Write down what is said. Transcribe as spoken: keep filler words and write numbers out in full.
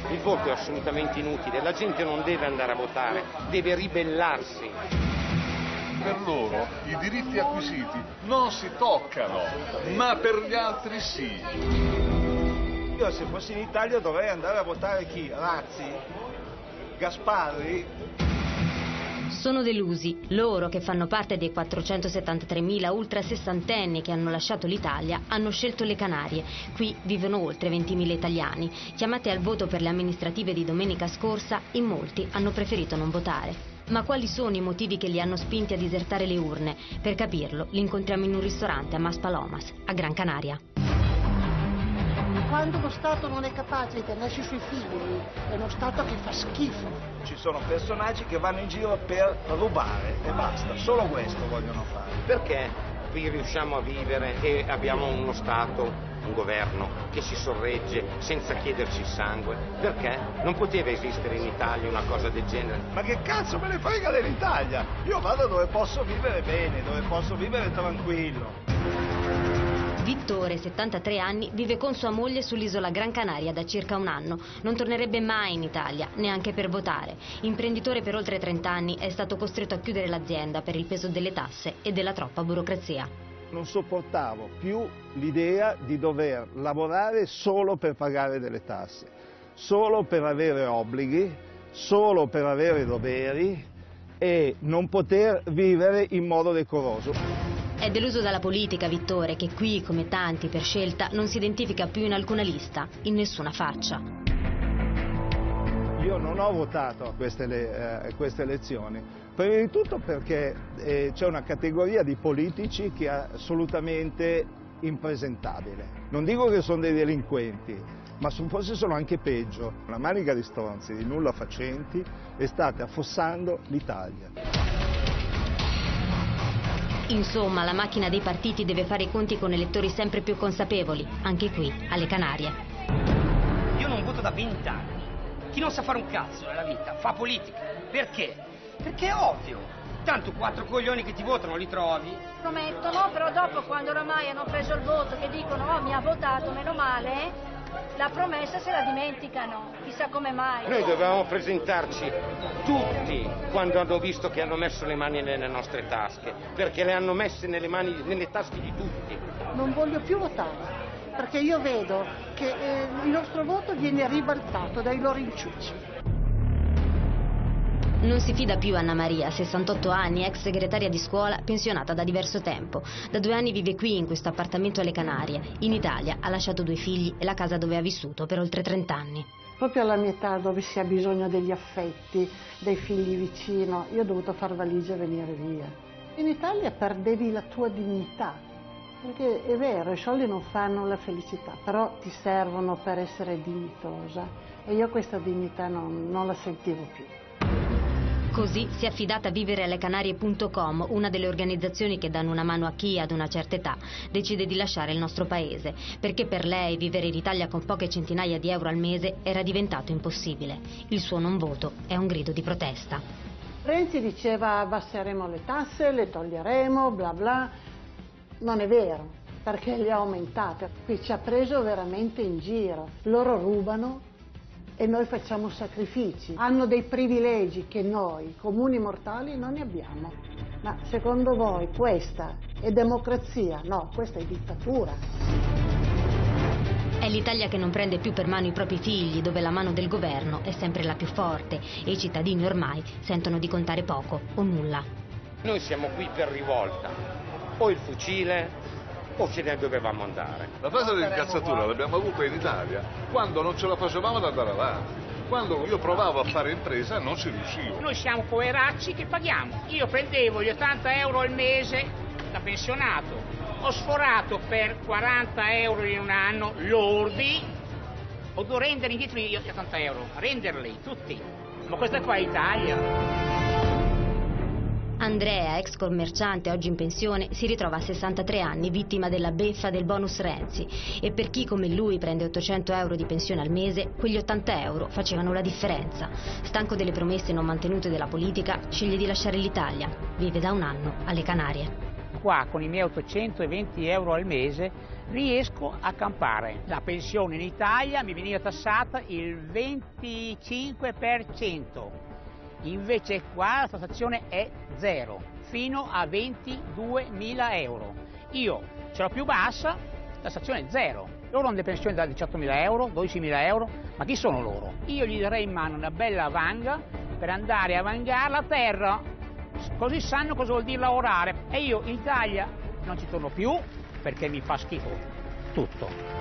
Il voto è assolutamente inutile, la gente non deve andare a votare, deve ribellarsi. Per loro i diritti acquisiti non si toccano, ma per gli altri sì. Io se fossi in Italia dovrei andare a votare chi? Razzi? Gasparri? Sono delusi, loro che fanno parte dei quattrocentosettantatremila ultrasessantenni che hanno lasciato l'Italia, hanno scelto le Canarie. Qui vivono oltre ventimila italiani. Chiamati al voto per le amministrative di domenica scorsa, in molti hanno preferito non votare. Ma quali sono i motivi che li hanno spinti a disertare le urne? Per capirlo, li incontriamo in un ristorante a Maspalomas, a Gran Canaria. Quando lo Stato non è capace di tenersi sui figli, è uno Stato che fa schifo. Ci sono personaggi che vanno in giro per rubare e basta, solo questo vogliono fare. Perché qui riusciamo a vivere e abbiamo uno Stato, un governo che si sorregge senza chiederci il sangue? Perché? Non poteva esistere in Italia una cosa del genere. Ma che cazzo me ne frega dell'Italia? Io vado dove posso vivere bene, dove posso vivere tranquillo. Vittore, settantatré anni, vive con sua moglie sull'isola Gran Canaria da circa un anno. Non tornerebbe mai in Italia, neanche per votare. Imprenditore per oltre trenta anni, è stato costretto a chiudere l'azienda per il peso delle tasse e della troppa burocrazia. Non sopportavo più l'idea di dover lavorare solo per pagare delle tasse, solo per avere obblighi, solo per avere doveri e non poter vivere in modo decoroso. È deluso dalla politica Vittore, che qui, come tanti per scelta, non si identifica più in alcuna lista, in nessuna faccia. Io non ho votato a queste, eh, queste elezioni, prima di tutto perché eh, c'è una categoria di politici che è assolutamente impresentabile. Non dico che sono dei delinquenti, ma forse sono anche peggio. Una manica di stronzi, di nulla facenti, e state affossando l'Italia. Insomma, la macchina dei partiti deve fare i conti con elettori sempre più consapevoli, anche qui, alle Canarie. Io non voto da vent'anni. Chi non sa fare un cazzo nella vita fa politica. Perché? Perché è ovvio. Tanto quattro coglioni che ti votano li trovi. Promettono, però dopo, quando oramai hanno preso il voto, che dicono oh mi ha votato, meno male, la promessa se la dimenticano, chissà come mai. Noi dovevamo presentarci tutti quando hanno visto che hanno messo le mani nelle nostre tasche, perché le hanno messe nelle, mani, nelle tasche di tutti. Non voglio più votare, perché io vedo che eh, il nostro voto viene ribaltato dai loro inciuci. Non si fida più Anna Maria, sessantotto anni, ex segretaria di scuola, pensionata da diverso tempo. Da due anni vive qui, in questo appartamento alle Canarie. In Italia ha lasciato due figli e la casa dove ha vissuto per oltre trent'anni. Proprio alla mia età, dove si ha bisogno degli affetti, dei figli vicino, io ho dovuto far valigia e venire via. In Italia perdevi la tua dignità, perché è vero, i soldi non fanno la felicità, però ti servono per essere dignitosa e io questa dignità non, non la sentivo più. Così si è affidata a vivere alle canarie punto com, una delle organizzazioni che danno una mano a chi ad una certa età decide di lasciare il nostro paese, perché per lei vivere in Italia con poche centinaia di euro al mese era diventato impossibile. Il suo non voto è un grido di protesta. Renzi diceva abbasseremo le tasse, le toglieremo, bla bla. Non è vero, perché le ha aumentate. Qui ci ha preso veramente in giro. Loro rubano e noi facciamo sacrifici. Hanno dei privilegi che noi, comuni mortali, non ne abbiamo. Ma secondo voi questa è democrazia? No, questa è dittatura. È l'Italia che non prende più per mano i propri figli, dove la mano del governo è sempre la più forte e i cittadini ormai sentono di contare poco o nulla. Noi siamo qui per rivolta, o il fucile o ce ne dovevamo andare. La fase dell'incazzatura l'abbiamo avuta in Italia quando non ce la facevamo ad andare avanti. Quando io provavo a fare impresa non ci riuscivo. Noi siamo poveracci che paghiamo. Io prendevo gli ottanta euro al mese da pensionato. Ho sforato per quaranta euro in un anno lordi. Ho dovuto rendere indietro gli ottanta euro. Renderli, tutti. Ma questa qua è Italia. Andrea, ex commerciante oggi in pensione, si ritrova a sessantatré anni vittima della beffa del bonus Renzi e per chi come lui prende ottocento euro di pensione al mese, quegli ottanta euro facevano la differenza. Stanco delle promesse non mantenute della politica, sceglie di lasciare l'Italia. Vive da un anno alle Canarie. Qua con i miei ottocentoventi euro al mese riesco a campare. La pensione in Italia mi veniva tassata il venticinque per cento, invece qua la tassazione è zero, fino a ventiduemila euro. Io ce l'ho più bassa, tassazione zero. Loro hanno delle pensioni da diciottomila euro, dodicimila euro, ma chi sono loro? Io gli darei in mano una bella vanga per andare a vangare la terra, così sanno cosa vuol dire lavorare. E io in Italia non ci torno più perché mi fa schifo tutto.